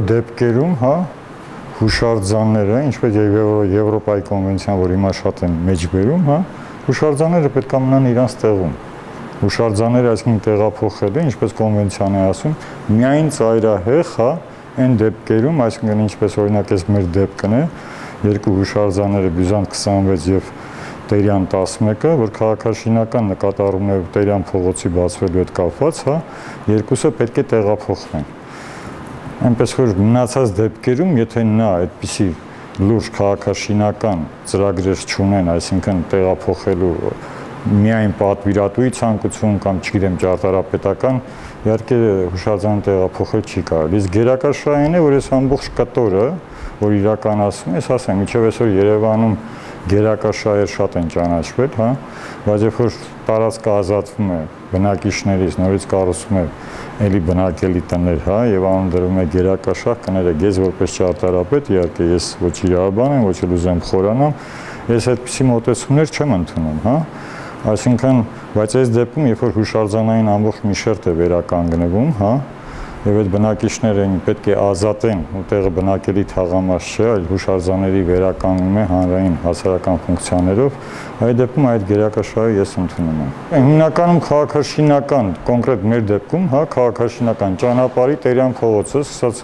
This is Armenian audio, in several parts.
որ դեպքերում, հա, հուշարձանները, ինչպես Եվրոպայի կոնվենցիան, որ հիմա շատ են մեջբերում, հա, հուշարձանները պետք է մնան իրանց տեղում։ Հուշարձանները այսինքն տեղափոխելը, ինչպես կոնվենցիան է ասում, միայն ծայրահեղ, հա, այն դեպքերում, այսինքն ինչպես օրինակ էս մեր դեպքն է, երկու հուշարձանները Բյուզանտ 26 եւ Տերյան 11-ը, որ քաղաքաշինական նկատառումներով Տերյան փողոցի բացվելու հետ կապված, հա, երկուսը պետք է տեղափոխվեն։ Այնպես որ մնացած դեպքերում, եթե նա այդպիսի լուրջ քաղաքաշինական ծրագրեր չունեն, այսինքն տեղափոխելու միայն պատվիրատուի ցանկություն կամ չգիտեմ ճարտարապետական, իհարկե հուշարձանը տեղափոխել չի կարելի։ Իսկ գերակաշռային է, որ այս ամբողջ կտորը, որ իրականացում է, ասեմ, միջև այսօր Երևանում գերակաշռայեր շատ են ճանաչվել, հա, բայց երբ որ տարածքը ազատվում է բնակիչներից, նորից կառուցվում է էլի բնակելի տներ, հա, եւ անուն դրվում է գերակաշռ, կներեք, ես որպես ճարտարապետ, իհարկե ես ոչ իրավաբան եմ, ոչ էլ ուզեմ խորանամ, ես այդպիսի մոտեցումներ չեմ ընդունում, հա, այսինքն, բայց այս դեպքում, երբ որ հուշարձանային ամբողջ մի շերտ է վերականգնվում, հա, եւ այդ բնակիչները պետք է ազատեն ու տեղը բնակելի թաղամաս չէ, այլ հուշարձանների վերականգնում է հանրային հասարակական ֆունկցիաներով, այդ դեպքում այդ գերակաշռը ես ընդունում եմ։ Հիմնականում քաղաքաշինական, կոնկրետ մեր դեպքում, հա, քաղաքաշինական ճանապարհի Տերյան փողոցը, սկսած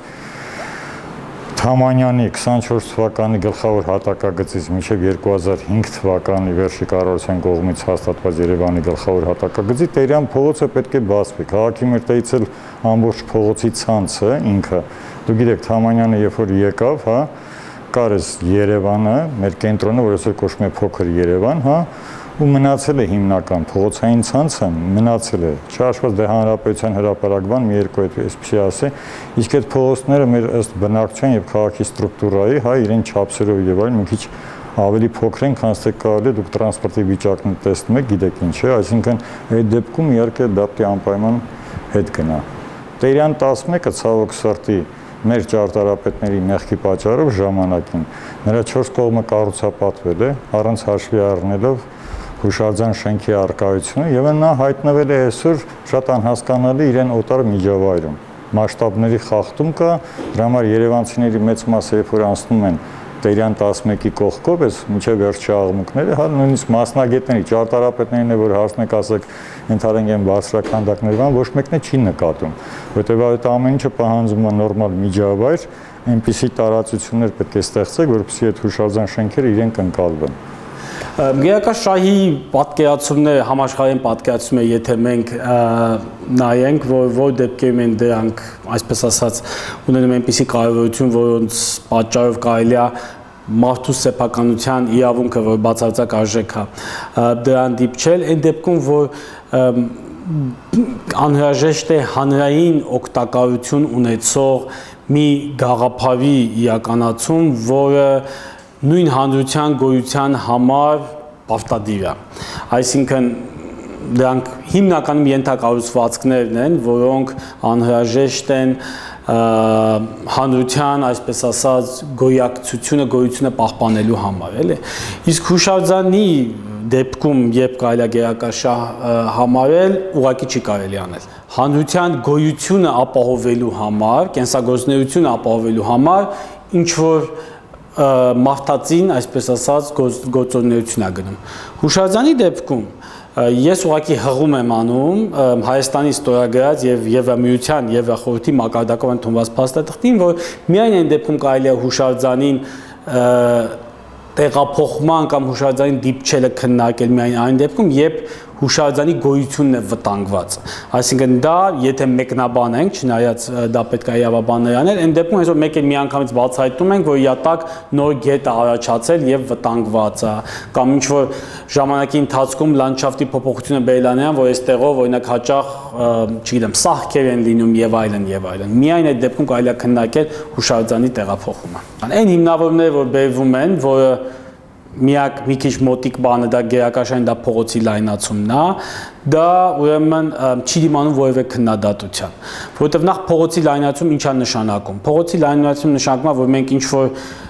Թամանյանի 24 թվականի գլխավոր հատակագծից մինչև 2005 թվականի վերջի կառավարության կողմից հաստատված Երևանի գլխավոր հատակագծի Տերյան փողոցը պետք է բացվի։ Քաղաքի մեր տեղից էլ ամբողջ փողոցի ցանցը ինքը, դու գիտեք, Թամանյանը երբ որ եկավ, հա, կար էս Երևանը, մեր կենտրոնը, որ այսօր կոչվում է Փոքր Երևան, հա, ու մնացել է հիմնական փողոցային ցանցը, մնացել է, չհաշված դե հանրապետության հրապարակման մի երկու այսպեսի ասե, իսկ այդ փողոցները մեր ըստ բնակչության եւ քաղաքի ստրուկտուրայի, հա, իրեն չափսերով եւ այլն մի քիչ ավելի փոքր են, քան թե կարելի դուք տրանսպորտի վիճակն տեսնում եք, գիտեք ինչ է, այսինքն այդ դեպքում իհարկե դա պետք է անպայման հետ գնա։ Տերյան 11-ը ցավոք սրտի մեր ճարտարապետների մեղքի պատճառով ժամանակին նրա 4 կողմը կառուցապատվել է առանց հաշվի առնելով հուշարձան շենքի առկայությունը եւ նա հայտնվել է այսօր շատ անհասկանալի իրեն օտար միջավայրում։ Մասշտաբների խախտում կա, դրա համար երևանցիների մեծ մասը երբ որ անցնում են Տերյան 11-ի կողքով, այս մինչև վերջի աղմուկները, հա, նույնիսկ մասնագետների, ճարտարապետներին է որ հարցնեք, ասեք, ընդհանրենք են բարձրաքանդակներով, ոչ մեկն է չի նկատում, որտեղ այդ ամեն ինչը պահանջում է նորմալ միջավայր, այնպիսի տարածություններ պետք է ստեղծեք, որպեսզի այդ հուշարձան շենքերը իրենք ընկալվեն։ Գերակաշռի պատկերացումները համաշխարհային պատկերացում է, եթե մենք նայենք, որ դեպքերում են դրանք, այսպես ասած, ունենում այնպիսի կարևորություն, որոնց պատճառով կարելի է մարդու սեփականության իրավունքը, որ բացարձակ արժեք է, դրան դիպչել, այն դեպքում, որ անհրաժեշտ է հանրային օգտակարություն ունեցող մի գաղափարի իրականացում, որը նույն հանրության գոյության համար պարտադիր է։ Այսինքն դրանք հիմնականում ենթակառուցվածքներն են, որոնք անհրաժեշտ են հանրության, այսպես ասած, գոյությունը պահպանելու համար, էլի։ Իսկ հուշարձանի դեպքում, երբ կարելի է գերակաշռ համարել, ուղղակի չի կարելի անել։ Հանրության գոյությունը ապահովելու համար, կենսագործունեությունը ապահովելու համար, ինչ որ մարդածին, այսպես ասած, գործունեություն է գնում։ Հուշարձանի դեպքում ես ուղղակի հղում եմ անում Հայաստանի ստորագրած եւ Եվրամիության Եվրախորհրդի մակարդակով ընդունված փաստաթղթին, որ միայն այն դեպքում կարելի է հուշարձանին տեղափոխման կամ հուշարձանին դիպչելը քննարկել միայն այն դեպքում, երբ հուշարձանի գոյությունն է վտանգված։ Այսինքն դա, եթե մեկնաբան ենք, չնայած դա պետք է իրավաբաններ անել, այն դեպքում այսօր մեկ էլ միանգամից բացահայտում ենք, որ յատակ նոր գետ է առաջացել եւ վտանգված է, կամ ինչ որ ժամանակի ընթացքում լանդշաֆտի փոփոխությունը բերել է նրան, որ այստեղով օրինակ հաճախ, չգիտեմ, սահքեր են լինում եւ այլն եւ այլն։ Միայն այդ դեպքում կարելի է քննարկել հուշարձանի տեղափոխումը։ Այն հիմնավորումները, որ բերվում են, որը միակ մի քիչ մոտիկ բանը դա գերակաշռային դա փողոցի լայնացումն է, դա ուրեմն չի դիմանում որևէ քննադատության, որովհետև նախ փողոցի լայնացում ինչ է նշանակում։ Փողոցի լայնացում նշանակում է, որ մենք ինչ որ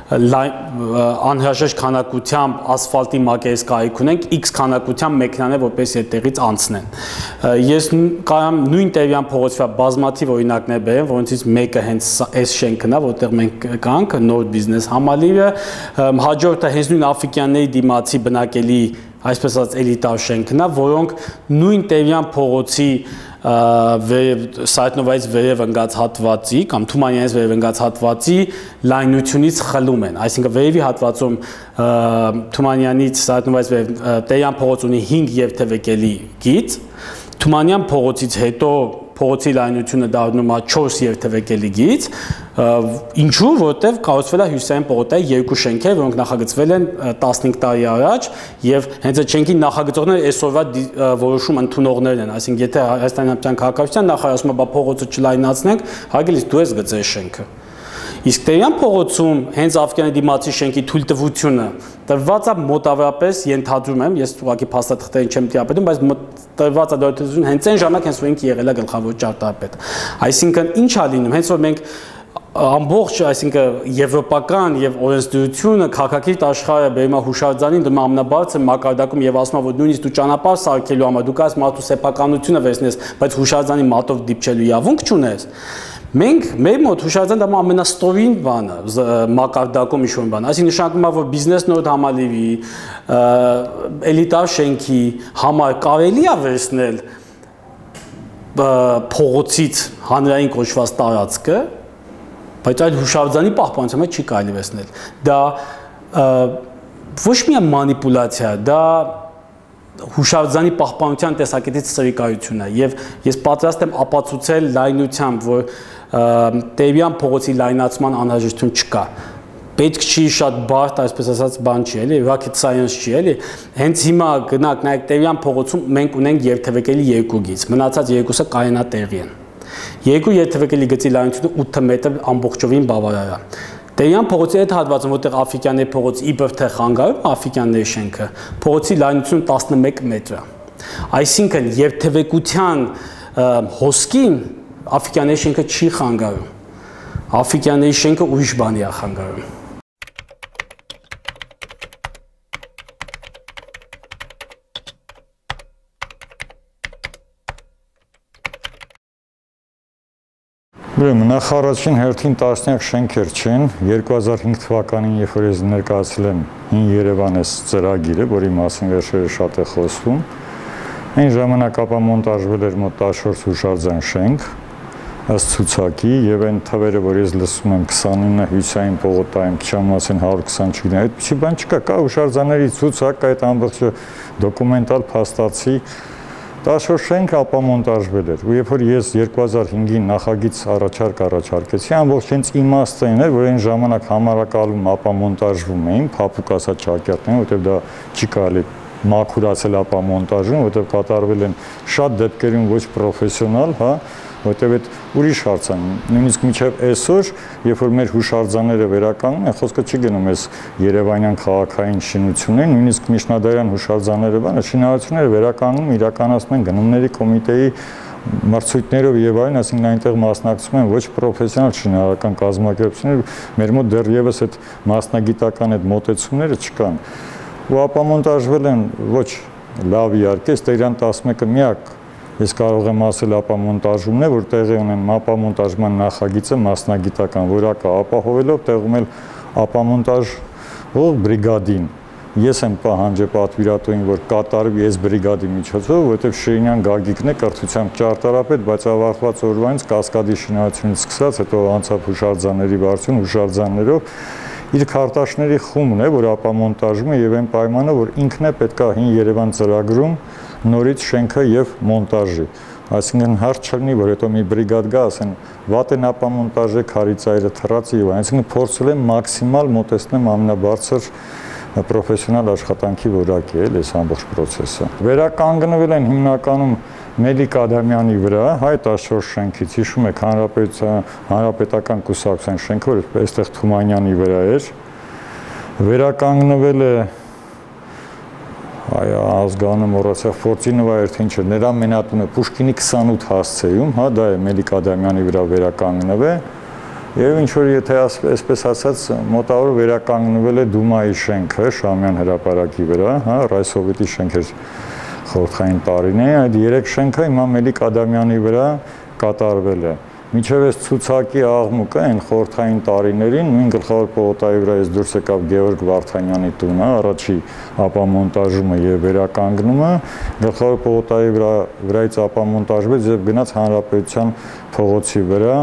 անհրաժեշտ քանակությամբ ասֆալտի մակերեսկայք ունենք, X քանակությամբ մեքենաներ, որպես այդտեղից անցնեն։ Ես կարամ նույն Տերյան փողոցի բազմաթիվ օրինակներ բերեմ, որոնցից մեկը հենց այս շենքն է, որտեղ մենք կանք, նոր բիզնես համալիրը, հաջորդը հենց նույն աֆրիկյանների դիմացի բնակելի, այսպես ասած էլիտար շենքն է, որոնք նույն Տերյան փողոցի Սայտնովայից վերև ընկած հատվածի կամ Թումանյանից վերև ընկած հատվածի լայնությունից խլում են, այսինքն վերևի հատվածում Թումանյանից Սայտնովայից վերև Տերյան փողոց ունի 5 երթևեկելի գիծ, Թումանյան փողոցից հետո փողոցի լայնությունը դառնում է 4 երթևեկելի գիծ, ինչու, որտեղ կառուցվել է Հյուսիսային պողոտայի երկու շենքեր, որոնք նախագծվել են 15 տարի առաջ եւ հենց այդ շենքի նախագծողները այսօրվա որոշում ընդունողներն են, այսինքն եթե Հայաստանի Հանրապետության քաղաքացիության նախարարը ասում է, բա փողոցը չլայնացնենք, հարգելից դու ես գծել շենքը։ Իսկ Տերյան փողոցում հենց Աֆրիկյանի դիմացի շենքի թույլտվությունը տրված է մոտավորապես ենթադրում եմ, ես ուղղակի փաստաթղթերին չեմ տիրապետում, բայց տրված է դատություն հենց այն ժամանակ հենց որ ինքը եղել է գլխավոր ճարտարապետ։ Այսինքն ինչ է լինում, հենց որ մենք ամբողջ, այսինքն եվրոպական եւ օրենսդրությունը քաղաքակիրթ աշխարհը բերում է հուշարձանին դնում ամենաբարձր մակարդակում եւ ասում է որ նույնիսկ դու ճանապարհ սարքելու համար դու կաս մարդու սեփականությունը վերցնես, բայց հուշարձանի մատով դիպչելու իրավունք չունես։ Մենք մեր մոտ հուշարձանը դա ամենաստորին բանը, մակարդակում ինչ-որ բան, այսինքն նշանակում է որ բիզնես նոդ համալիրի, էլիտար շենքի համար կարելի է վերցնել փողոցից հանրային կոչված տարածքը, բայց այդ հուշարձանի պահպանության մեջ չի կարելի վերցնել։ Դա ոչ միայն մանիպուլյացիա է, դա հուշարձանի պահպանության տեսակետից սրիկայություն է եւ ես պատրաստ եմ ապացուցել լայնությամբ, որ Տերյան փողոցի լայնացման անհրաժեշտություն չկա։ Պետք չի շատ բարդ, այսպես ասած, բան չի, էլի, rocket science չի, էլի։ Հենց հիմա գնաք նայեք Տերյան փողոցում մենք ունենք երթևեկելի երկու գիծ, մնացած երկուսը կայանատեղի են։ Երկու երթևեկելի գծի լայնությունը 8 մետր ամբողջովին բավարար է։ Տերյան փողոցի այդ հատվածում, որտեղ Աֆրիկյանների փողոց իբր թե խանգարում Աֆրիկյանների շենքը, փողոցի լայնությունը 11 մետր է։ Այսինքն երթևեկության հոսքին Աֆրիկյանների շենքը չի խանգարում։ Աֆրիկյանների շենքը ուրիշ բանի է խանգարում։ Ուրեմն նախարարին հերթին տասնյակ շենքեր չեն, 2005 թվականին, երբ որ ես ներկայացրել եմ Հին Երևանես ծրագիրը, որի մասին վերջերս շատ է խոսվում, այն ժամանակ ապամոնտաժվել էր մոտ 14 հուշարձան շենք, ըստ ցուցակի, եւ այն թվերը, որ ես լսում եմ 29 Հյուսիսային պողոտայում, Քիչամասին 120 չգիտեմ, այդպիսի բան չկա, կա հուշարձանների ցուցակ, կա այդ ամբողջ դոկումենտալ փաստացի 14 շենք ապամոնտաժվել էր, ու երբ որ ես 2005-ին նախագիծ առաջարկեցի, ամբողջ հենց իմաստն էր, որ այն ժամանակ համարակալում ապամոնտաժվում էին, փափուկ ասած ճակատներն, որտեղ դա չի կարելի մաքուրացել ապամոնտաժում, որտեղ կատարվել են շատ դեպքերում ոչ պրոֆեսիոնալ, հա, որտեղ այդ ուրիշ հարց է, նույնիսկ մինչև այսօր, երբ որ մեր հուշարձանները վերականգնում են, խոսքը չի գնում այս Երևանյան քաղաքային շինություններին, նույնիսկ միջնադարյան հուշարձանները բանը, շինարարությունները վերականգնում, իրականացնում են գնումների կոմիտեի մրցույթներով եւ այլն, այսինքն այնտեղ մասնակցում են ոչ պրոֆեսիոնալ շինարարական կազմակերպություններ, մեր մոտ դեռևս այդ մասնագիտական այդ մոտեցումները չկան։ Ու ապամոնտաժվել են ոչ լավ իհարկե, Տերյան 11-ը միակ ես կարող եմ ասել ապամոնտաժումն է, որ տեղի ունեն ապամոնտաժման նախագիծը մասնագիտական որակը ապահովելով տեղում էլ ապամոնտաժող բրիգադին։ Ես եմ պահանջել պատվիրատուին, որ կատարվի այս բրիգադի միջոցով, որովհետև Շիրինյան Գագիկն է կրթությամբ ճարտարապետ, բայց ավարտված օրվանից Կասկադի շինարարությունից սկսած, հետո անցավ հուշարձանների վարչություն, հուշարձաններով իր քարտաշների խումբն է, որ ապամոնտաժում է եւ այն պայմանը, որ ինքն է պետքա Հին Երևան ծրագրում նորից շենքը եւ մոնտաժի։ Այսինքն հարց չլինի, որ հետո մի բրիգադ գա, ասեն վատ են ապամոնտաժը, քարիցայրը թռած եւ այսինքն փորձել եմ մաքսիմալ մոտեցնեմ ամենաբարձր պրոֆեսիոնալ աշխատանքի որակի էլ այս ամբողջ process-ը։ Վերականգնվել են հիմնականում Մելիք Ադամյանի վրա, հայ 14 շենքից, հիշում եք հանրապետական կուսակցության շենքը, որ այստեղ Թումանյանի վրա էր։ Վերականգնվել է ազգանը մոռացա Ֆորտինովա էր թե ինչ էր, նրա մենատունը Պուշկինի 28 հասցեում, հա, դա է Մելիք Ադամյանի վրա վերականգնվել։ Եվ ինչ որ եթե այսպես ասած մոտավոր վերականգնվել է Դումայի շենքը Շամյան հրապարակի վրա, հա, Ռայսովետի շենքեր խորհրդային տարիներին, այդ 3 շենքը հիմա Մելիք Ադամյանի վրա կատարվել է։ Մինչև այս ցուցակի աղմուկը այն խորհրդային տարիներին նույն գլխավոր պողոտայի վրա ես դուրս եկավ Գևորգ Վարդանյանի տունը, առաջի ապամոնտաժումը եւ վերականգնումը, գլխավոր պողոտայի վրայից ապամոնտաժվեց եւ գնաց Հանրապետության փողոցի վրա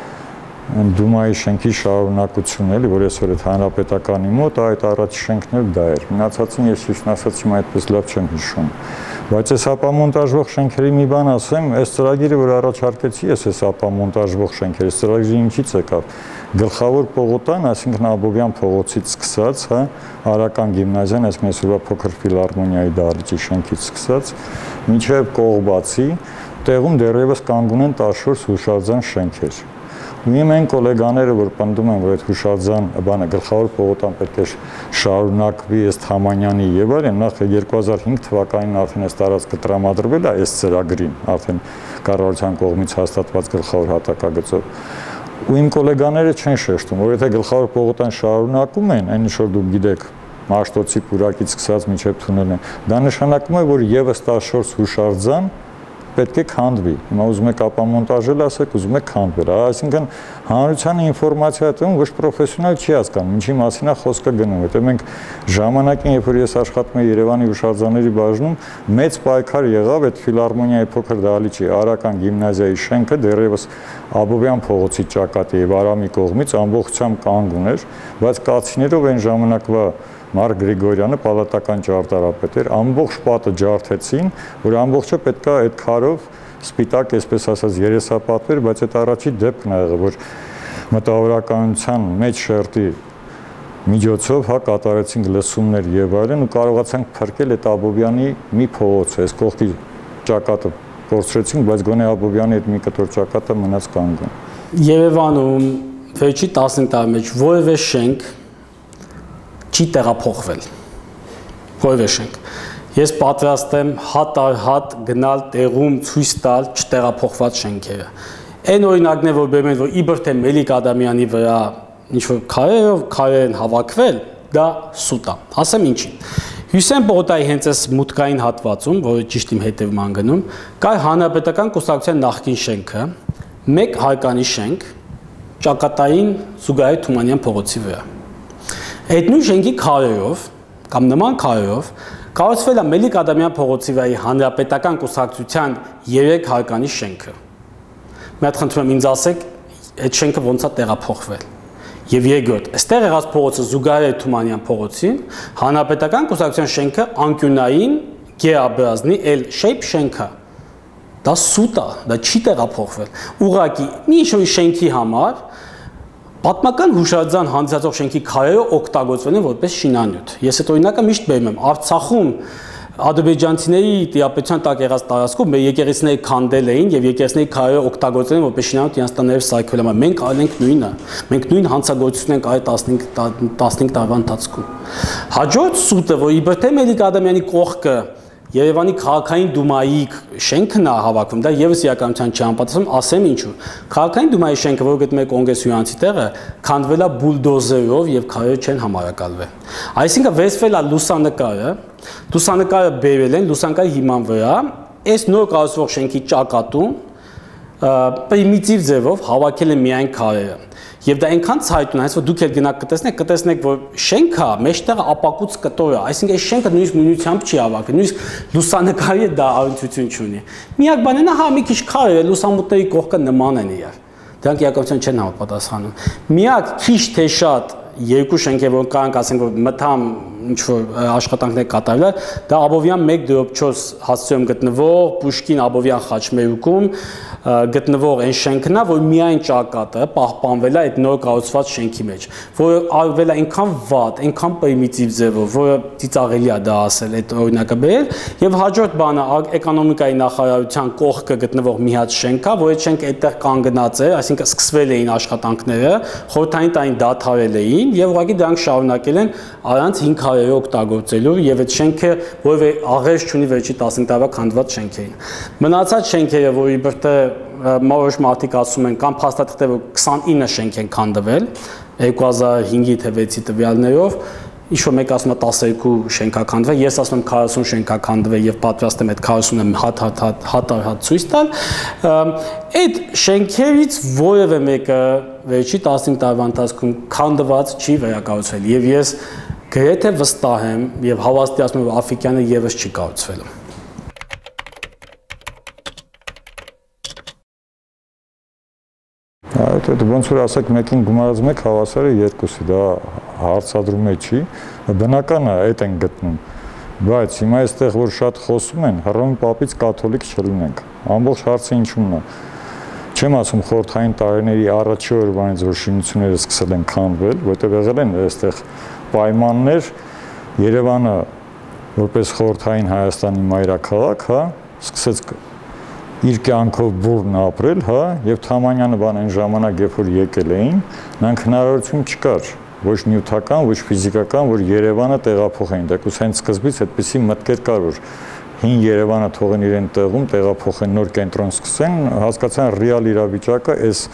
Դումայի շենքի շարունակությունն էլի, որ այսօր այդ հանրապետականի մոտ այդ առաջի շենքն էլ դա էր։ Մնացածին ես հիշն ասացի, այդպես լավ չեմ հիշում։ Բայց այս ապամոնտաժվող շենքերի մի բան ասեմ, այս ծրագիրը, որ առաջարկեցի ես այս ապամոնտաժվող շենքերը, այս ծրագիրը ինչից եկավ։ Գլխավոր պողոտան, այսինքն Աբովյան փողոցից սկսած, հա, Արական գիմնազիան, այս մեսուրվա փոքր ֆիլհարմոնիայի դահլիճի շենքից սկսած, մինչև Կողբացի, տեղում դեռևս կանգուն են 14 հուշարձան շենքեր։ Իմ այն գոլեգաները, որ պնդում են, որ այդ հուշարձան բանը գլխավոր պողոտան պետք է շարունակվի ըստ Համանյանի եւ այլն, նախ 2005 թվականին արդեն այս տարածքը տրամադրվել է այս ծրագրին, արդեն կառավարության կողմից հաստատված գլխավոր հատակագծով։ Ու իմ գոլեգաները չեն շեշտում, որ եթե գլխավոր պողոտան շարունակում են, այն ինչ որ դուք գիտեք, Մաշտոցի պուրակից սկսած մինչև թունելն, դա նշանակում է, որ եւս 14 հուշարձան պետք է քանդվի։ Հիմա ուզում եք ապամոնտաժել, ասեք, ուզում եք քանդվել։ Այսինքն հանրությանը ինֆորմացիա տվում, ոչ պրոֆեսիոնալ չի հասկանում, ինչի մասին է խոսքը գնում։ Հետո մենք ժամանակին, երբ որ ես աշխատում եմ Երևանի հուշարձանների բաժնում, մեծ պայքար եղավ այդ ֆիլհարմոնիայի փոքր դահլիճի Արական գիմնազիայի շենքը դեռևս Աբովյան փողոցի ճակատի եւ Արամի կողմից ամբողջությամբ կանգուն էր, բայց կացիներով այն ժամանակվա Մարկ Գրիգորյանը պալատական ճարտարապետ էր, ամբողջ պատը ջարդեցին, որ ամբողջը պետք է այդ քարով սպիտակ, այսպես ասած, երեսապատվեր, բայց այդ առաջի դեպքն ա եղել, որ մտավորականության մեջ շերտի միջոցով հա կատարեցինք լսումներ եւ այլն ու կարողացանք փրկել այդ Աբովյանի մի փողոցը, այս կողքի ճակատը կորցրեցինք, բայց գոնե Աբովյանի այդ մի կտոր ճակատը մնաց կանգուն։ Երևանում վերջի 15 տարի մեջ որևէ շենք չի տեղափոխվել, որևէ շենք։ Ես պատրաստ եմ հատ առ հատ գնալ տեղում ցույց տալ չտեղափոխված շենքերը։ Այն օրինակն է, որ բերում են, որ իբր թե Մելիք Ադամյանի վրա ինչ-որ քարեր են հավաքվել, դա սուտ է։ Ասեմ ինչի։ Հյուսեն պողոտայի հենց այս մուտքային հատվածում, որը ճիշտ իմ հետևում անգնում, կար Հանրապետական կուսակցության նախկին շենքը, մեկ հարկանի շենք, ճակատային Զուգահեռ Թումանյան փողոցի վրա։ Այդ նույն շենքի քարերով կամ նման քարերով կառուցվել է Մելիք Ադամյան փողոցի վրայի Հանրապետական կուսակցության 3 հարկանի շենքը։ Մի հատ խնդրում եմ ինձ ասեք, այդ շենքը ոնց է տեղափոխվել։ Եվ երկրորդ, այստեղ եղած փողոցը Զուգահեռ Թումանյան փողոցին Հանրապետական կուսակցության շենքը անկյունային գերաբրազնի L-shape շենքը։ Դա սուտ է, դա չի տեղափոխվել։ Ուղղակի մի ինչ-որ շենքի համար պատմական հուշարձան հանդիսացող շենքի քարերը օգտագործվել են որպես շինանյութ։ Ես այդ օրինակը միշտ բերում եմ։ Արցախում ադրբեջանցիների տիրապետության տակ եղած տարածքում մեր եկեղեցիները քանդել էին եւ եկեղեցիների քարերը օգտագործել են որպես շինանյութ իրենց տաներով սարքել են։ Մենք արենք նույնը։ Մենք նույն հանցագործությունն ենք արել 15 տարվա ընթացքում։ Հաջորդ սուտը, որ իբր թե Մելիք Ադամյանի կողքը Երևանի քաղաքային դումայի շենքն է հավաքվում, դա եւս իրականության չհամապատասխանում, ասեմ ինչու։ Քաղաքային դումայի շենքը, որը գտնվում է Կոնգրես հյուրանոցի տեղը, քանդվել է բուլդոզերով եւ քարերը չեն համարակալվել։ Այսինքն վերցվել է լուսանկարը բերել են լուսանկարի հիման վրա, այս նոր կառուցվող շենքի ճակատում պրիմիտիվ ձևով հավաքել են միայն քարերը։ Եվ դա այնքան ցայտուն է, որ դուք էլ գնաք կտեսնեք, որ շենքը մեջտեղը ապակուց կտոր է, այսինքն այս շենքը նույնիսկ նույնությամբ չի հավաքել, նույնիսկ լուսանկարի դա առնչություն չունի։ Միակ բանն է, հա մի քիչ քարեր է, լուսամուտների կողքը նման են իրար։ Դրանք իրականության չեն համապատասխանում։ Միակ քիչ թե շատ երկու շենքեր, որ կարանք ասենք, որ մտամ ինչ-որ աշխատանքներ կատարվել, դա Աբովյան 1/4 հասցեում գտնվող Պուշկին Աբովյան խաչմերուկում գտնվող այն շենքն է, որ միայն ճակատը պահպանվել է այդ նոր կառուցված շենքի մեջ, որը արվել է այնքան վատ, այնքան պրիմիտիվ ձևով, որը ծիծաղելի է դա ասել, այդ օրինակը բերել, եւ հաջորդ բանը էկոնոմիկայի նախարարության կողքը գտնվող մի հատ շենք է, որ այդ շենքը այդտեղ կանգնած է, այսինքն սկսվել էին աշխատանքները, խորհրդային տարին դադարել էին եւ ուղղակի դրանք շարունակել են առանց 5 քարերը օգտագործելու եւ այդ շենքը որևէ աղերս չունի վերջի 15 տարվա քանդված շենքերին։ Մնացած շենքերը, որ իբր թե որոշ մարդիկ ասում են կամ փաստաթղթեր որ 29 շենք են քանդվել 2005-ի թե 6-ի տվյալներով, ինչ-որ մեկ ասում է 12 շենք է քանդվել, ես ասում եմ 40 շենք է քանդվել եւ պատրաստ եմ այդ 40-ը հատ ցույց տալ, այդ շենքերից որևէ մեկը վերջի 15 տարվա ընթացքում քանդված չի վերակառուցվել եւ ես գրեթե վստահ եմ եւ հավաստիացնում եմ որ Աֆրիկյանը եւս չի կառուցվելու։ Այդ ոնց որ ասեք մեկին գումարած մեկ հավասար է երկուսի, դա հարցադրում է չի, բնական է այդ են գտնում, բայց հիմա այստեղ որ շատ խոսում են, Հռոմի պապից կաթոլիկ չլինենք, ամբողջ հարցը ինչումն է, չեմ ասում խորհրդային տարիների առաջի օրվանից որ շինությունները սկսել են քանդվել, որտեղ եղել են այստեղ պայմաններ, Երևանը որպես խորհրդային Հայաստանի մայրաքաղաք, հա, սկսեց իր կյանքով բուրն ապրել, հա, եւ Թամանյանը բան այն ժամանակ, երբ որ եկել էին, նրանք հնարավորություն չկար, ոչ նյութական, ոչ ֆիզիկական, որ Երևանը տեղափոխեն։ Դեռ հենց սկզբից այդպիսի մտքեր կար, որ հին Երևանը թողեն իրեն տեղում, տեղափոխեն նոր կենտրոն սկսեն, հասկացան ռեալ իրավիճակը, այս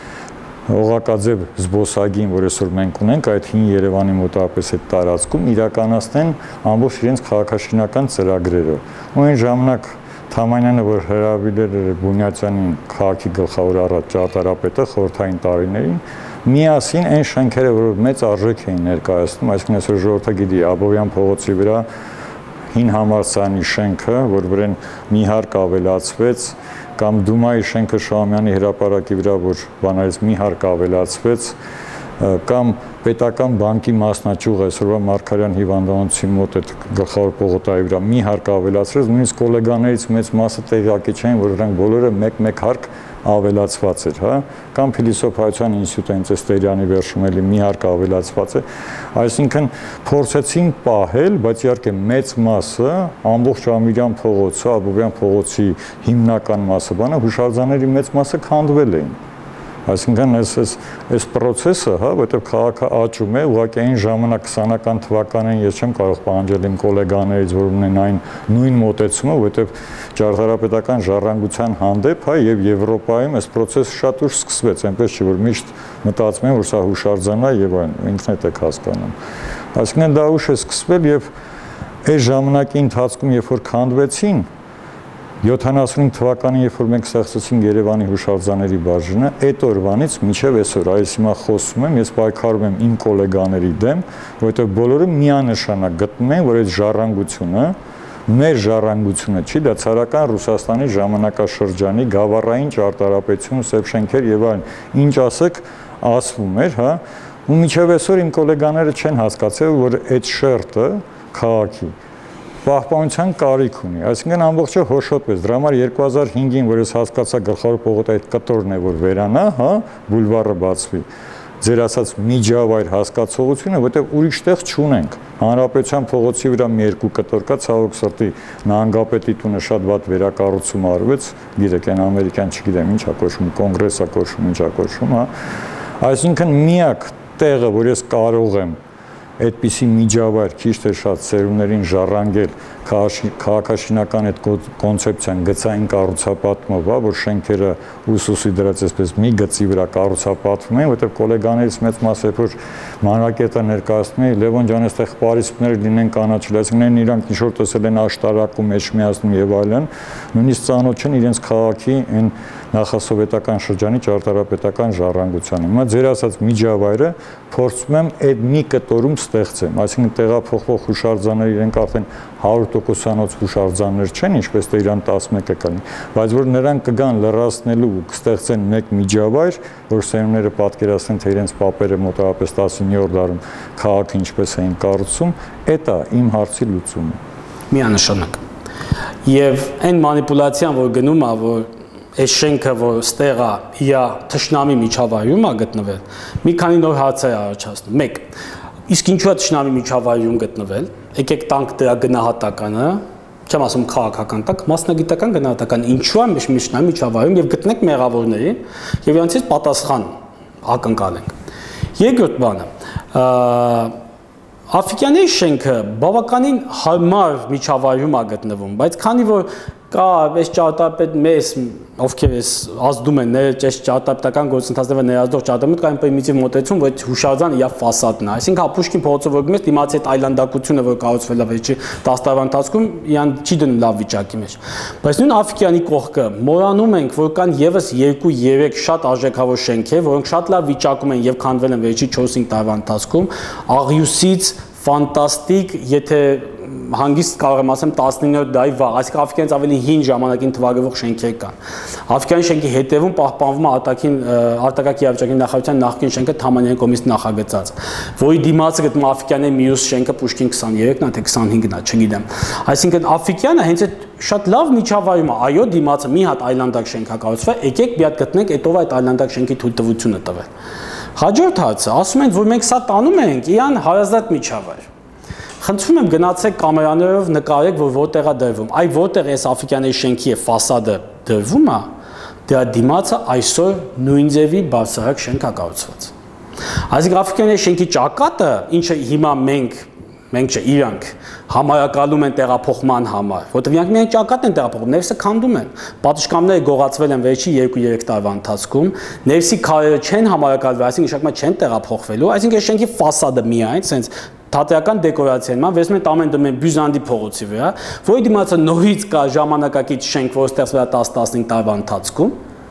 օղակաձև զբոսայգին, որ այսօր մենք ունենք, այդ հին Երևանի մոտավորապես այդ տարածքում իրականացնեն ամբողջ իրենց քաղաքաշինական ծրագրերը։ Ու այն ժամանակ Թամանյանը, որ հրավիրել էր Բունյացյանին քաղաքի գլխավոր առաջ ճարտարապետը խորհրդային տարիներին, միասին այն շենքերը, որ մեծ արժեք էին ներկայացնում, այսինքն այսօր ժողովուրդը գիտի Աբովյան փողոցի վրա հին համալսարանի շենքը, որ վրան մի հարկ ավելացվեց, կամ Դումայի շենքը Շահումյանի հրապարակի վրա, որ բանալից մի հարկ ավելացվեց, կամ պետական բանկի մասնաճյուղը այսօրվա Մարգարյան հիվանդանոցի մոտ այդ գլխավոր պողոտայի վրա մի հարկ ավելացրեց, նույնիսկ գոլեգաներից մեծ մասը տեղյակի չէին, որ նրանք բոլորը մեկ հարկ ավելացված էր, հա, կամ Փիլիսոփայության ինստիտուտը հենց Ստերյանի վերջում էլի մի հարկ ավելացված է, այսինքն փորձեցին պահել, բայց իհարկե մեծ մասը ամբողջ Ամիրյան փողոցը, Աբովյան փողոցի հիմնական մասը, բանը հուշարձանների մեծ մասը քանդվել էին։ Այսինքն այս process-ը, հա, որտեղ քաղաքը աճում է, ուղղակի այն ժամանակ 20-ական թվականներին ես չեմ կարող պահանջել իմ գոլեգաներից, որ ունեն այն նույն մոտեցումը, որտեղ ճարտարապետական ժառանգության հանդեպ, հա, եւ Եվրոպայում այս process-ը շատ ուշ սկսվեց, այնպես չէ, որ միշտ մտածում են, որ սա հուշարձան է եւ այն, ինքնդ եք հասկանում։ Այսինքն դա ուշ է սկսվել եւ այս ժամանակի ընթացքում, երբ որ քանդվեցին 75 թվականին, երբ որ մենք ստեղծեցինք Երևանի հուշարձանների բաժինը, այդ օրվանից մինչև այսօր, այս հիմա խոսում եմ, ես պայքարում եմ իմ գոլեգաների դեմ, որովհետև բոլորը միանշանակ գտնում են, որ այդ ժառանգությունը մեր ժառանգությունը չի, դա ցարական Ռուսաստանի ժամանակաշրջանի գավառային ճարտարապետություն, սև շենքեր եւ այլն, ինչ ասեք, ասվում էր, հա, ու մինչև այսօր իմ գոլեգաները չեն հասկացել, որ այդ շերտը քաղաքի պահպանության կարիք ունի, այսինքն ամբողջը հոշոտվեց, դրա համար 2005-ին, որ ես հասկացա գլխավոր պողոտը այդ կտորն է, որ վերանա, հա, բուլվարը բացվի, ձեր ասած միջավայր հասկացողությունը, որտեղ ուրիշ տեղ չունենք, Հանրապետության փողոցի վրա մի երկու կտոր կա, ցավոք սրտի, նահանգապետի տունը շատ վատ վերակառուցում արվեց, գիտեք, այն ամերիկյան չգիտեմ ինչ է կոչվում, կոնգրես է կոչվում, ինչ է կոչվում, հա, այսինքն միակ տեղը, որ ես կարող եմ այդպիսի միջավայր քիչ թե շատ ծերուններին ժառանգել քաղաքաշինական այդ կոնցեպցիան գծային կառուցապատումով, որ շենքերը ուսուսի դրած այսպես մի գծի վրա կառուցապատվում են, որտեղ գոլեգաներից մեծ մասը որ մանրակետը ներկայացնում է Լևոն ջան, այստեղ պարիսպներ լինեն կանաչել, այսինքն իրանք ինչ որ տեսել են աշտարակում, էջմիածնում եւ այլն, նույնիսկ ծանոթ չեն իրենց քաղաքի այն նախասովետական շրջանի ճարտարապետական ժառանգությանը։ Հիմա ձեր ասած միջավայրը փորձում եմ այդ մի կտորում ստեղծեմ, այսինքն տեղափոխվող հուշարձանները իրենք արդեն 100%-անոց հուշարձաններ չեն, ինչպես թե իրան 11-ը կլինի, բայց որ նրանք կգան լրացնելու ու կստեղծեն մեկ միջավայր, որ սերունդները պատկերացնեն, թե իրենց պապերը մոտավորապես 19-րդ դարում քաղաքը ինչպես էին կառուցում, դա իմ հարցի լուծումը։ Միանշանակ։ Եվ այն մանիպուլյացիան, որ գնում է, որ այս շենքը, որ ստեղ է, իր թշնամի միջավայրում է գտնվել, մի քանի նոր հարցեր առաջացնում։ 1. Իսկ ինչու է թշնամի միջավայրում գտնվել։ Եկեք տանք դրա գնահատականը, չեմ ասում քաղաքական, տակ մասնագիտական գնահատական, ինչու է թշնամի միջավայրում եւ գտնենք մեղավորներին եւ իրանցից պատասխան ակնկալենք։ Երկրորդ բանը, Աֆրիկյանի շենքը բավականին հարմար միջավայրում է գտնվում, բայց քանի որ կա այս ճարտարապետ մեծ ովքեր էս ազդում են ներճես ճարտարապետական գործընթացները ներազդող ճարտարապետ կային պրիմիտիվ մոտեցում, որ հուշարձանը իա ֆասադն է։ Այսինքն Պուշկին փողոցով որ գնես, դիմացի այդ այլանդակությունը, որ կառուցվել է վերջի 10 տարվա ընթացքում, իրան չի դնում լավ վիճակի մեջ։ Բայց նույն Աֆրիկյանի կողքը մոռանում ենք, որ կան եւս 2-3 շատ արժեքավոր շենքեր, որոնք շատ լավ վիճակում են եւ քանդվել են վերջի 4-5 տարվա ընթացքում, աղյուսից ֆանտաստիկ, եթե հանգիստ կարող եմ ասեմ 19-րդ դարի վաղ, այսինքն Աֆրիկյանից ավելի հին ժամանակին թվագրվող շենքեր կան։ Աֆրիկյան շենքի հետևում պահպանվում է արտակարգ իրավիճակի նախարարության նախկին շենքը Թամանյանի կողմից նախագծած, որի դիմացը գտնվում Աֆրիկյանի մյուս շենքը Պուշկին 23-ն է, թե 25-ն է, չգիտեմ։ Այսինքն Աֆրիկյանը հենց այդ շատ լավ միջավայրում է, այո, դիմացը մի հատ այլանդակ շենք է կառուցվել, եկեք մի հատ գտնենք, հետո այդ այլանդակ շենքի թույլտվությունը տվել։ Հաջորդ հարցը, ասում են, որ մենք սա տանում ենք իրան հարազատ միջավայր։ Խնդրում եմ գնացեք կամերաներով նկարեք, որ որտեղ է դրվում։ Այ որտեղ էս Աֆրիկյանի շենքի է ֆասադը դրվում է, դրա դիմացը այսօր նույն ձևի բարձրահարկ շենք է կառուցված։ Այսինքն Աֆրիկյանի շենքի ճակատը, ինչը հիմա մենք չէ, իրանք համարակալում են տեղափոխման համար, որտեղ իրանք միայն ճակատն են տեղափոխում, ներսը քանդում են։ Պատշգամբները գողացվել են վերջի 2-3 տարվա ընթացքում, ներսի քարերը չեն համարակալվել, այսինքն իշակմա չեն տեղափոխվելու, այսինքն շենքի ֆասադը միայն, sense թատերական դեկորացիան, վերցնում են ամեն դնում են Բյուզանդի փողոցի վրա, որի դիմացը նորից կա ժամանակակից շենք, որ ստեղծվել է 10-15 տարվա ընթացքում,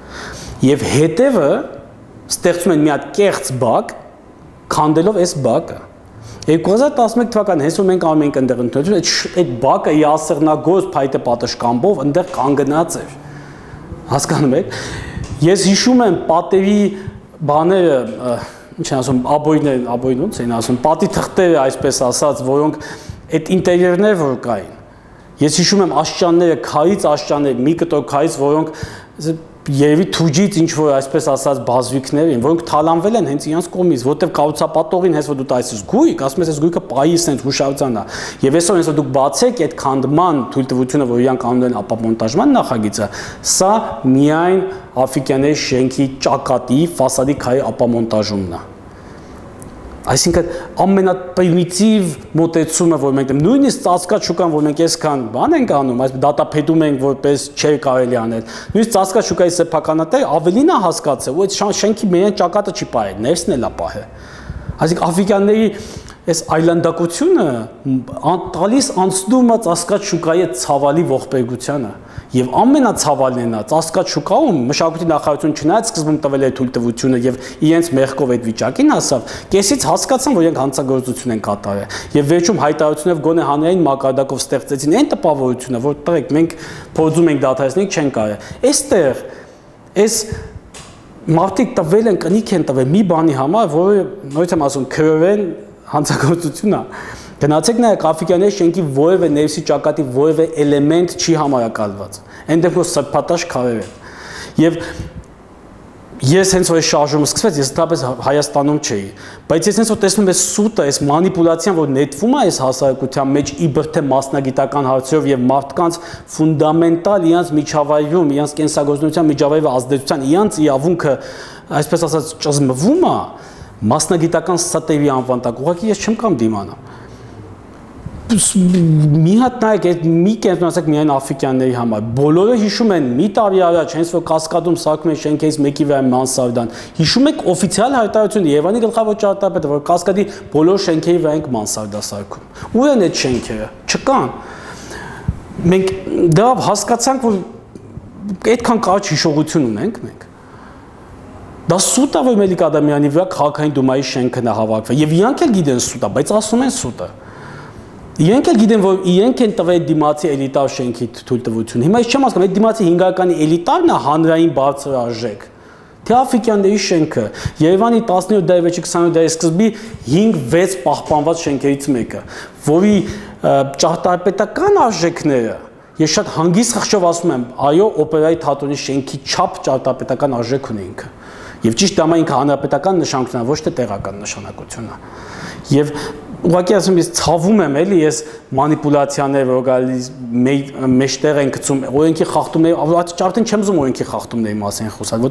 եւ հետևը ստեղծում են մի հատ կեղծ բակ, քանդելով այս բակը։ 2011 թվականին հենց որ մենք անում ենք այնտեղ ընդունություն, այդ բակը ի ասեղնագործ փայտե պատշգամբով այնտեղ կանգնած էր։ Հասկանում եք։ Ես հիշում եմ պատերի բաները, ինչ են ասում, աբոյն ոնց են ասում, պատի թղթերը, այսպես ասած, որոնք այդ ինտերիերներ որ կային։ Ես հիշում եմ աշճանները, քարից աշճաններ, մի կտոր քարից, որոնք երևի թուջից ինչ որ այսպես ասած բազվիկներ են, որոնք թալանվել են հենց իրանց կողմից, որտեղ կառուցապատողին հենց որ դու տայես գույք, ասում ես այս գույքը պայիս են հուշարձան է։ Եվ այսօր հենց որ դուք բացեք այդ քանդման թույլտվությունը, որ իրանք անում են ապամոնտաժման նախագիծը, սա միայն Աֆրիկյանների շենքի ճակատի ֆասադի քարի ապամոնտաժումն է։ Այսինքն ամենապրիմիտիվ մոտեցումը, որ մենք նույնիսկ ծածկած շուկան, որ մենք այսքան բան ենք անում, այս դատափետում ենք, որպես չէր կարելի անել։ Նույնիսկ ծածկած շուկայի սեփականատերը ավելին է հասկացել, որ այդ շենքի միայն ճակատը չի պահել, ներսն էլ է պահել։ Այսինքն աֆրիկյանների այս այլանդակությունը տալիս անցնում է ծածկած շուկայի ցավալի ողբերգությանը։ Եվ ամենացավալն է, ծածկած շուկայում մշակույթի նախարարությունը չնայած սկզբում տվել է թույլտվությունը եւ իրենց մեղքով այդ վիճակին հասավ, կեսից հասկացան, որ իրենք հանցագործություն են կատարել։ Եվ վերջում հայտարարությունով գոնե հանրային մակարդակով ստեղծեցին այն տպավորությունը, որ տղեկ մենք փորձում ենք դադարեցնել, չեն կարել։ Այստեղ այս մարդիկ տվել են, կնիկ են տվել մի բանի համար, որը նույնիսկ եմ ասում, քրովեն հանցագործություն է։ Գնացեք նայեք Աֆրիկյանների շենքի որևէ ներսի ճակատի որևէ էլեմենտ չի համարակալված։ Այնտեղ որ սրբատաշ քարեր են։ Եվ ես հենց որ շարժումը սկսվեց, ես դրապես Հայաստանում չէի, բայց ես հենց որ տեսնում եմ սուտը, այս մանիպուլյացիան, որ նետվում է այս հասարակության մեջ իբր թե մասնագիտական հարցերով եւ մարդկանց ֆունդամենտալ իրանց միջավայրում, իրանց կենսագործունեության միջավայրի ազդեցության, իրանց իրավունքը, այսպես ասած, ճզմվում է, մասնագիտական ստատևի անվան տակ, ուղղակի ես չեմ կամ դիմանամ։ Մի հատ նայեք, այդ մի կենտրոնացեք միայն աֆրիկյանների համար։ Բոլորը հիշում են մի տարի առաջ, հենց որ Կասկադում սարքում են շենքերից մեկի վրա մանսարդան։ Հիշում եք օֆիցիալ հայտարարությունը Երևանի գլխավոր ճարտարապետը, որ Կասկադի բոլոր շենքերի վրա ենք մանսարդա սարքում։ Ուր են այդ շենքերը։ Չկան։ Մենք դա հասկացանք, որ այդքան կարճ հիշողություն ունենք մենք։ Դա սուտ է, որ Մելիք Ադամյանի վրա քաղաքային դումայի շենքն է հավաքվել։ Եվ իրանք էլ գիտեն սուտ է, բայց ասում են սուտ է։ Իրենք էլ գիտեն, որ իրենք են տվել դիմացի էլիտար շենքի թույլտվություն։ Հիմա ես չեմ հասկանում, այդ դիմացի 5-ականի էլիտարն է հանրային բարձր արժեք։ Թե աֆրիկյանների շենքը Երևանի 17 դարի վերջի 20 դարի սկզբի 5-6 պահպանված շենքերից մեկը, որի ճարտարապետական արժեքները ես շատ հանգիստ խղճով ասում եմ, այո, օպերայի թատրոնի շենքի չափ ճարտարապետական արժեք ունի ինքը։ Եվ ճիշտ դամա ինքը հանրապետական նշանակություն է, ոչ թե տեղական նշանակություն է։ Եվ ուղղակի ասում ես ցավում եմ էլի, ես մանիպուլյացիաներ, որ գալիս մեջտեղ են գցում, օրենքի խախտումների, արդեն չեմ ուզում օրենքի խախտումների մասին խոսալ,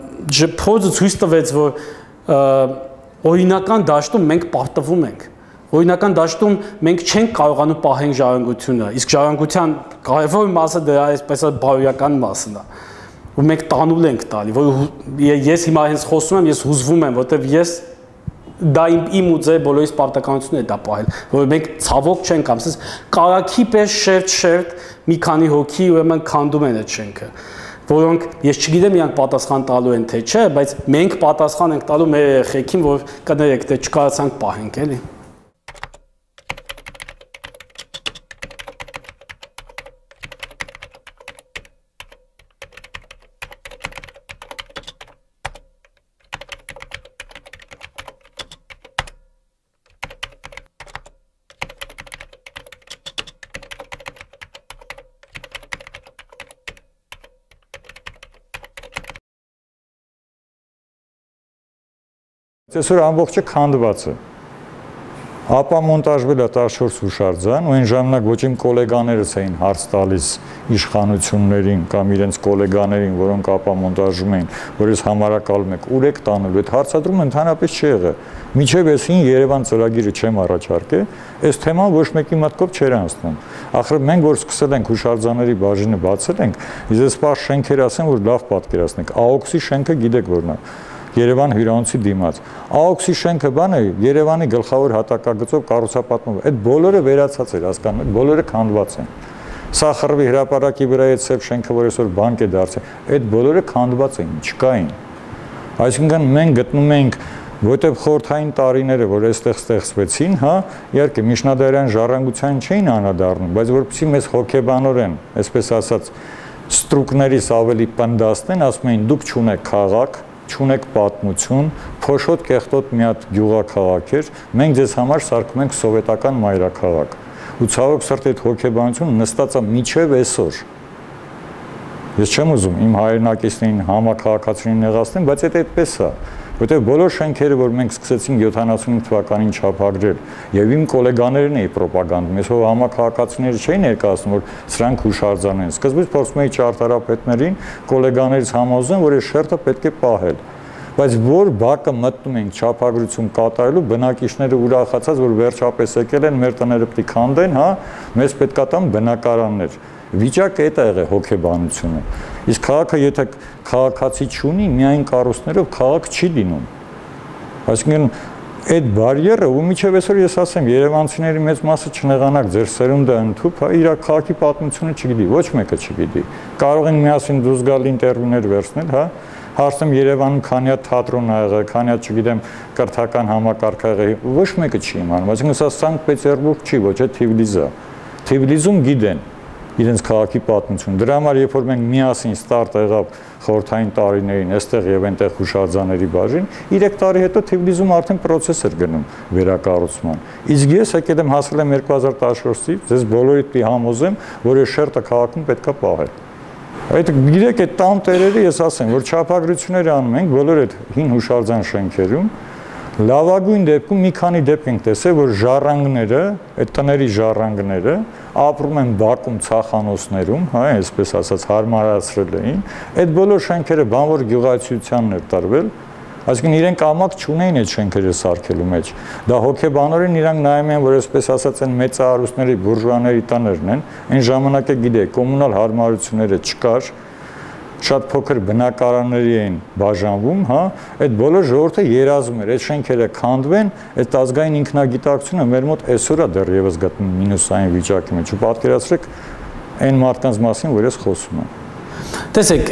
որովհետև փորձը ցույց տվեց, որ օրինական դաշտում մենք պարտվում ենք, Օրինական դաշտում մենք չենք կարողանում պահենք ժառանգությունը, իսկ ժառանգության կարևոր մասը դրա այսպես բարոյական մասն է։ Ու մենք տանուլ ենք տալի, որ ես հիմա հենց խոսում եմ, ես հուզվում եմ, որտեվ ես դա իմ ու ձեր բոլորիս պարտականությունն է դա պահել, որ մենք ցավոք չենք կամ ասես կարակի պես շերտ մի քանի հոգի ուրեմն քանդում են այդ շենքը, որոնք ես չգիտեմ իրանք պատասխան տալու են թե չէ, բայց մենք պատասխան ենք տալու մեր երեխեքին, որ կներեք, դե չկարողացանք պահենք, էլի։ Այսօր ամբողջը քանդված է։ Ապա մոնտաժվել է 14 հուշարձան, ու այն ժամանակ ոչ իմ գոլեգաներս էին հարց տալիս իշխանություններին կամ իրենց գոլեգաներին, որոնք ապա մոնտաժում էին, որ ես համարակալում եք, ուր եք տանելու, այդ հարցադրումը ընդհանրապես չի եղել։ Մինչև այսին Երևան ծրագիրը չեմ առաջարկել, այս թեման ոչ մեկի մտքով չէր անցնում։ Ախր մենք որ սկսել ենք հուշարձանների բաժինը բացել ենք, ես սպասում շենքեր ասեմ, որ լավ պատկերացնենք։ AOX-ի շենքը գիտեք որն է։ Երևան հյուրանոցի դիմաց։ AOX-ի շենքը բան է, Երևանի գլխավոր հատակագծով կառուցապատում։ Այդ բոլորը վերացած էր, հասկանում եք, բոլորը քանդված են։ Սախարվի հրապարակի վրա այդ սև շենքը, որ այսօր բանկ է դարձել, այդ բոլորը քանդված էին, չկային։ Այսինքն մենք գտնում ենք, որտեղ խորհրդային տարիները, որ այստեղ ստեղծվեցին, հա, իհարկե միջնադարյան ժառանգության չէին անդրադառնում, բայց որպեսզի մեզ հոգեբանորեն, այսպես ասած, ստրուկներից ավելի պնդասնեն, ասում էին դուք չունեք քաղաք, չունեք պատմություն, փոշոտ կեղտոտ մի հատ գյուղաքաղաք էր, մենք ձեզ համար սարքում ենք սովետական մայրաքաղաք։ Ու ցավոք սրտի այդ հոգեբանությունը նստած է միջև այսօր։ Ես չեմ ուզում իմ հայրենակիցներին համաքաղաքացիներին նեղացնեմ, բայց այդ այդպես է, որտեղ բոլոր շենքերը, որ մենք սկսեցինք 75 թվականին չափագրել, եւ իմ գոլեգաներն էի ռոպագանդում, ես հո համաքաղաքացիները չէին ներկայացնում, որ սրանք հուշարձան են։ Սկզբից փորձում էի ճարտարապետներին, գոլեգաներից համոզեմ, որ այս շերտը պետք է պահել։ Բայց որ բակը մտնում ենք չափագրություն կատարելու, բնակիչները ուրախացած, որ վերջապես եկել են, մեր տները պետք է քանդեն, հա, մեզ պետքա տան բնակարաններ։ Վիճակը դա եղել հոգեբանությունը։ Իսկ քաղաքը եթե քաղաքացի չունի, միայն կառույցներով քաղաք չի լինում։ Այսինքն այդ բարիերը, ու միջև այսօր ես ասեմ, երևանցիների մեծ մասը չնեղանակ, ձեր սերունդը ընդհուպ, հա, իր քաղաքի պատմությունը չգիտի, ոչ մեկը չգիտի։ Կարող են միասին դուրս գալ ինտերվյուներ վերցնել, հա, հարցնում Երևանում քանի հատ թատրոն ա եղել, քանի հատ, չգիտեմ, կրթական համակարգ ա եղել, ոչ մեկը չի իմանում, այսինքն սա Սանկտ Պետերբուրգ չի, ոչ է Թիֆլիսը։ Թիֆլիսում գիտեն իրենց քաղաքի պատմություն։ Դրա համար երբ որ մենք միասին ստարտ եղավ խորհրդային տարիներին, այստեղ եւ այնտեղ հուշարձանների բաժին, 3 տարի հետո Թիֆլիսում արդեն process էր գնում վերակառուցման։ Իսկ ես եկել եմ հասել եմ 2014-ից, ձեզ բոլորիդ պիտի համոզեմ, որ այս շերտը քաղաքում պետքա պահել։ Այդ գիտեք այդ տան տերերը ես ասեմ, որ չափագրություններ անում ենք բոլոր այդ հին հուշարձան շենքերում, լավագույն դեպքում մի քանի դեպք ենք տեսել, որ ժառանգները, այդ տների ժառանգները ապրում են բակում ցախանոցներում, հա, այսպես ասած հարմարացրել էին, այդ բոլոր շենքերը բանվոր գյուղացիությանն էր տրվել, այսինքն իրենք ամակ չունեին այդ շենքերը սարքելու մեջ։ Դա հոգեբանորեն իրանք նայում են, որ այսպես ասած են մեծահարուստների բուրժուաների տաներն են, այն ժամանակը գիտեք, կոմունալ հարմարությունները չկար, շատ փոքր բնակարանների էին բաժանվում, հա, այդ բոլոր ժողովուրդը երազում էր, այդ շենքերը քանդվեն, այդ ազգային ինքնագիտակցությունը մեր մոտ այսօր է դեռևս գտնում մինուսային վիճակի մեջ, ու պատկերացրեք այն մարդկանց մասին, որ ես խոսում եմ։ Տեսեք,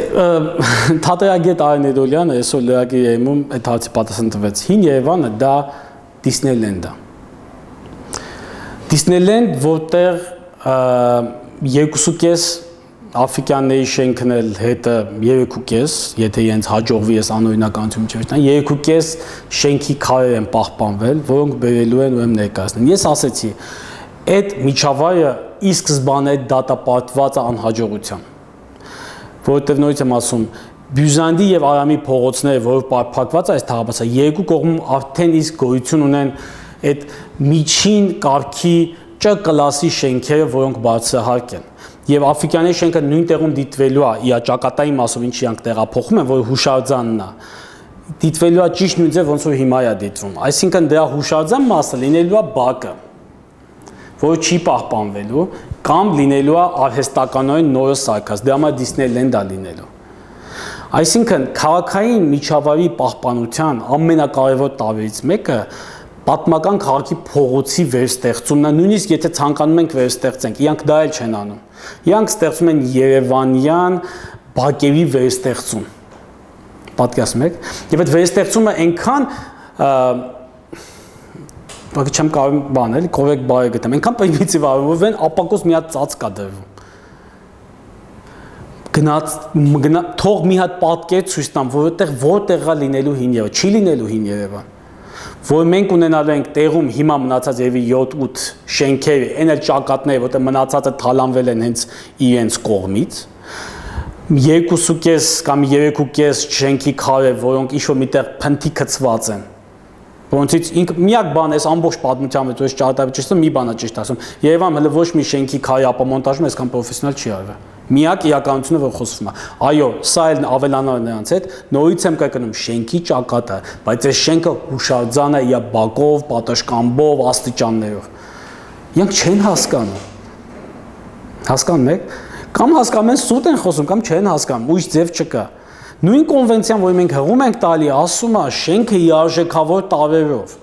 թատերագետ Արեն Էդոլյանը այսօր լրագրի երեմում այդ հարցի պատասխան տվեց։ Հին Երևանը դա Դիսնեյլենդ է։ Դիսնեյլենդ, որտեղ 2.5 աֆրիկյանների շենքն էլ հետը 3.5, եթե իրենց հաջողվի ես անօրինականություն չվերջան, 3.5 շենքի քարեր են պահպանվել, որոնք բերելու են ուրեմն ներկայացնել։ Ես ասեցի, այդ միջավայրը ի սկզբանե դատապարտված է անհաջողության։ Որովհետև նորից եմ ասում, Բյուզանդի եւ Արամի փողոցները, որ փակված է այս թաղապասը, երկու կողմում արդեն իսկ գոյություն ունեն այդ միջին կարգի Չ կլասի շենքերը, որոնք բարձրահարկ են։ Եվ աֆրիկյանների շենքը նույն տեղում դիտվելու է իր ճակատային մասով, ինչի իրանք տեղափոխում են, որ հուշարձանն է։ դիտվելու է ճիշտ նույն ձև ոնց որ հիմա է դիտվում։ Այսինքն դրա հուշարձան մասը լինելու է բակը, որը չի պահպանվելու, կամ լինելու է արհեստականորեն նորը սարքած, դրա համար Disneyland է լինելու։ Այսինքն քաղաքային միջավայրի պահպանության ամենակարևոր տարրերից մեկը պատմական քաղաքի փողոցի վերստեղծումն է, նույնիսկ եթե ցանկանում ենք վերստեղծենք, իրանք դա էլ չեն անում։ Իրանք ստեղծում են Երևանյան բակերի վերստեղծում։ Պատկերացնում եք, եւ այդ վերստեղծումը այնքան բակի չեմ կարող բան էլի կորեկտ բայ գտեմ, այնքան պրիմիտիվ է, որ վեն ապակոս մի հատ ծած կա դրվում։ Գնաց թող մի հատ պատկեր ցույց տամ, որտեղ է լինելու հին Երևան, չի լինելու հին Երևան։ Որ մենք ունենալու ենք տեղում հիմա մնացած երևի 7-8 շենքեր, այն էլ ճակատներ, որտեղ մնացածը թալանվել են հենց իրենց կողմից, 2.5 կամ 3.5 շենքի քարեր, որոնք ինչ-որ միտեղ փնթի գծված են։ Որոնցից միակ բան էս ամբողջ պատմության մեջ ես ճարտարապետը մի բան է ճիշտ ասում։ Երևան հələ ոչ մի շենքի քարի ապամոնտաժում այսքան պրոֆեսիոնալ չի արվել։ Միակ իրականությունը, որ խոսվում է։ Այո, սա էլ ավելանալ նրանց հետ, նորից եմ կրկնում շենքի ճակատը, բայց այս շենքը հուշարձան է իր բակով, պատշգամբով, աստիճաններով։ Իրանք չեն հասկանում։ Հասկանում եք։ Կամ հասկանում են սուտ են խոսում, կամ չեն հասկանում, ուրիշ ձև չկա։ Նույն կոնվենցիան, որ մենք հղում ենք տալի, ասում է շենքը իրարժեքավոր տարերով։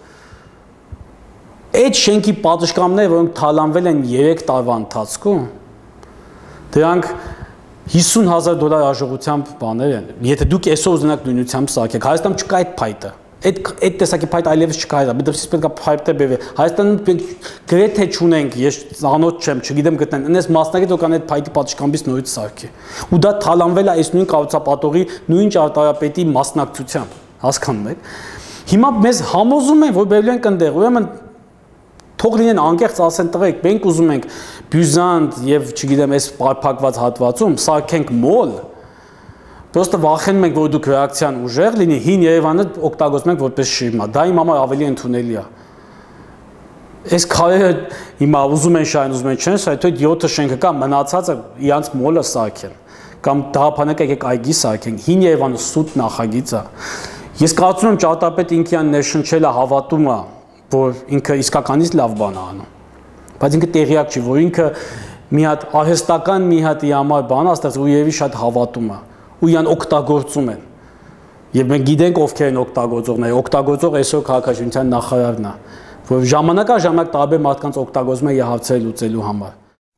Այդ շենքի պատշգամբները, որոնք թալանվել են 3 տարվա ընթացքում, դրանք $50,000 արժողությամբ բաներ են։ Եթե դուք այսօր ուզենաք նույնությամբ սարքեք, Հայաստանում չկա այդ փայտը։ Այդ տեսակի փայտ այլևս չկա, դեպս պետք է փայտը բերվի։ Հայաստանում գրեթե չունենք, ես ծանոթ չեմ, չգիտեմ գտնեն, այնպես մասնագետ որ կան այդ փայտի պատշգամբից նորից սարքի։ Ու դա թալանվել է այս նույն կառուցապատողի, նույն ճարտարապետի մասնակցությամբ, հասկանում եք։ Հիմա մեզ համոզում են, որ բերելու են այնտեղ, ուրեմն թող լինեն անկեղծ ասեն տղեկ, մենք ուզում ենք բյուզանտ եւ չգիտեմ այս փակված հատվածում սարքենք մոլ, Պրոստը վախենում ենք, որ դուք ռեակցիան ուժեղ լինի, հին Երևանը օգտագործում ենք որպես շիրմա, դա իմ համար ավելի ընդունելի է։ Այս քարերը հիմա ուզում են շայն, ուզում են չեն, այդ 7 շենքը կա, մնացածը իրանց մոլը սարքեն, կամ դահապանակ եկեք այգի սարքենք, հին Երևանը սուտ նախագիծ է։ Ես կարծում եմ ճարտարապետ ինքը իրան ներշնչելը հավատում է, որ ինքը իսկականից լավ բան է անում, բայց ինքը տեղյակ չի, որ ինքը մի հատ արհեստական մի հատ իր համար բան է ստեղծել ու երևի շատ հավատում է, ու իրան օգտագործում են։ Եվ մենք գիտենք ովքեր են օգտագործողները, օգտագործող այսօր քաղաքաշինության նախարարն է, որ ժամանակ տարբեր մարդկանց օգտագործում է իր հարցերը լուծելու համար։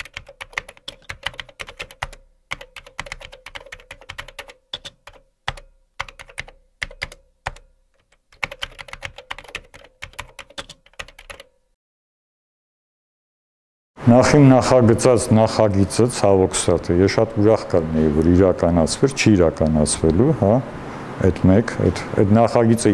Նախին նախագծած նախագիծը ցավոք սրտի, ես շատ ուրախ կլինեի, որ իրականացվեր, չի իրականացվելու, հա, այդ մեկ, այդ նախագիծը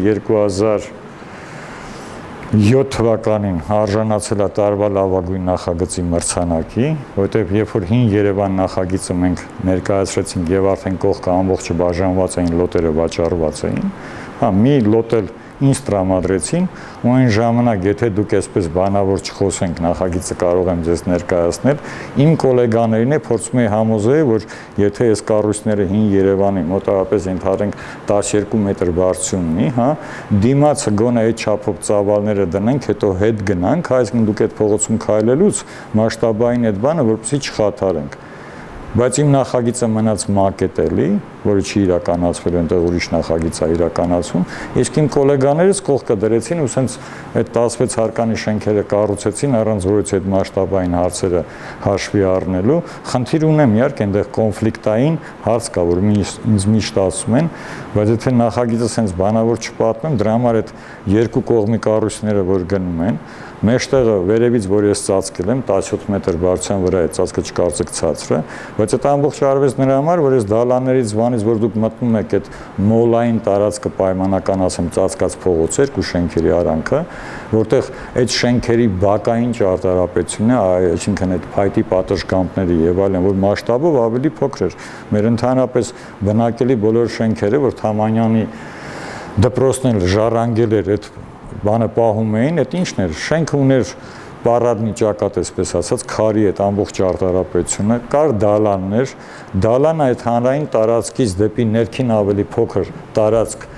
2007 թվականին արժանացել է տարվա լավագույն նախագծի մրցանակի, որտեղ երբ որ հին Երևան նախագիծը մենք ներկայացրեցինք եւ արդեն կողքը ամբողջը բաժանված էին, լոտերը վաճառված էին, հա, մի լոտ էլ ինձ տրամադրեցին ու այն ժամանակ եթե դուք այսպես բանավոր չխոսենք նախագիծը կարող եմ ձեզ ներկայացնել իմ գոլեգաներին է փորձում եմ համոզել որ եթե այս կառույցները հին Երևանի մոտավորապես ընդհանրենք 12 մետր բարձրություն ունի հա դիմացը գոնե այդ չափով ծավալները դնենք հետո հետ գնանք այսինքն դուք այդ փողոցում քայլելուց մասշտաբային այդ բանը որպեսզի չխաթարենք բայց իմ նախագիծը մնաց մակետելի, որը չի իրականացվել, այնտեղ ուրիշ նախագիծ է իրականացում, իսկ իմ գոլեգաներս կողքը դրեցին ու սենց այդ 16 հարկանի շենքերը կառուցեցին առանց որից այդ մասշտաբային հարցերը հաշվի առնելու, խնդիր ունեմ իհարկե այնտեղ կոնֆլիկտային հարց կա, որ ինձ միշտ ասում են, բայց եթե նախագիծը սենց բանավոր չպատմեմ, դրա համար այդ երկու կողմի կառույցները որ գնում են Մեջտեղը վերևից, որ ես ծածկել եմ, 17 մետր բարձրության վրա է ծածկը չկարծեք ցածր է, բայց այդ ամբողջ արվեց նրա համար, որ ես դալաններից զվանից, որ դուք մտնում եք այդ մոլային տարածքը պայմանական ասեմ ծածկած փողոց երկու շենքերի արանքը, որտեղ այդ շենքերի բակային ճարտարապետությունն է, այսինքն այդ փայտի պատշգամբների եւ այլն, որ մասշտաբով ավելի փոքր էր։ Մեր ընդհանրապես բնակելի բոլոր շենքերը, որ Թամանյանի դպրոցն էլ ժառանգել էր այդ բանը պահում էին, այդ ինչն էր, շենքը ուներ պարադնի ճակատ, այսպես ասած, քարի այդ ամբողջ ճարտարապետությունը, կար դալաններ, դալանը այդ հանրային տարածքից դեպի ներքին ավելի փոքր տարածք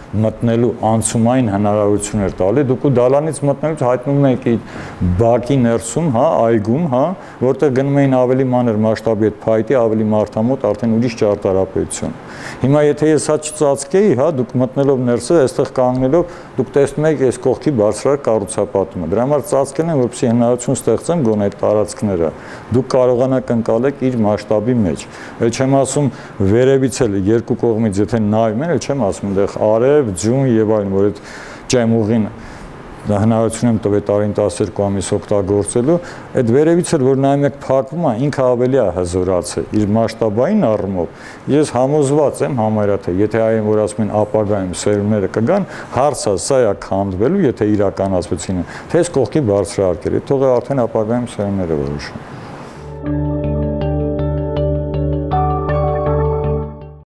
մտնելու անցումային հնարավորություններ տալի, դուք ու դալանից մտնելուց հայտնում եք բակի ներսում, հա, այգում, հա, որտեղ գնում էին ավելի մանր մասշտաբի այդ փայտի, ավելի մարդամոտ արդեն ուրիշ ճարտարապետություն։ Հիմա եթե ես հա չծածկեի, հա, դուք մտնելով ներսը, այստեղ կանգնելով, դուք տեսնում եք այս կողքի բարձրահարկ կառուցապատումը։ Դրա համար ծածկել են, որպեսզի հնարավորություն ստեղծեն գոնե այդ տարածքները։ Դուք կարողանաք ընկալեք իր մասշտաբի մեջ։ Էլ չեմ ասում վերևից էլ երկու կողմից եթե նայում են, էլ չեմ ասում այնտեղ արև, ձյուն եւ այլն, որ այդ ջայմուղին հնարավորություն եմ տվել տարին 12 ամիս օգտագործելու, այդ վերևից էլ որ նայում եք փակվում է, ինքը ավելի է հզորացել իր մասշտաբային առումով։ Ես համոզված եմ համարյա թե եթե այն որ ասում են ապագայում սերունդները կգան, հարցը սա է քանդվելու, եթե իրականացվեցին, թե այս կողքի բարձրահարկել, թող արդեն ապագայում սերունդները որոշեն։